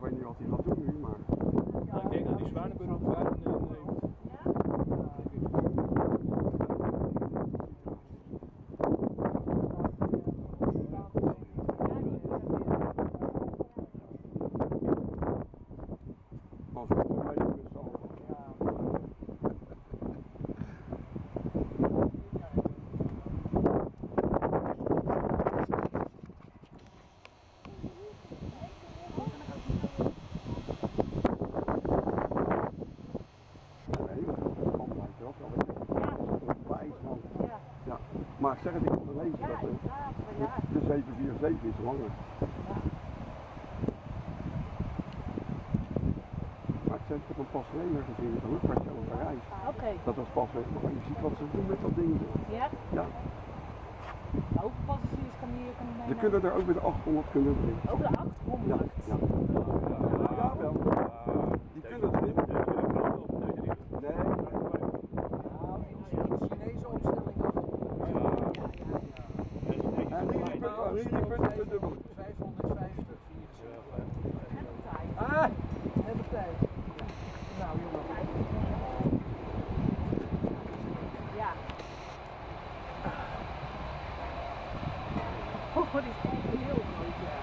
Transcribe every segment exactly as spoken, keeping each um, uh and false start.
weet niet wat hij gaat doen nu, maar... Nou, ik denk dat die Zwanenburg ook bij neemt. Als we het mee met z'n allen. Ja, maar ik zeg het, ik heb gelezen dat de, de zeven vier zeven is langer. Maar ik, zeg, ik heb een pas later gezien in de luchtvaartshow in Parijs. Oké. Dat was pas weg, maar je ziet wat ze doen met dat ding. Ja? Ja. Hoeveel passagiers kan die kan Ze kunnen er ook met de achthonderd kunnen erin. Ook de achthonderd? Ja. Ja, wel. Die kunnen erin. Nee. Chinese opstelling achter. En die kunnen, die kunnen de dubbel. vijfhonderdvijftig, vierenzestig. Ah! Hebben tijd. Nou jongen. Ja. Oh, die is echt heel groot, ja.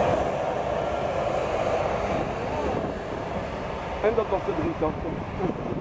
En dat was de drietachtig.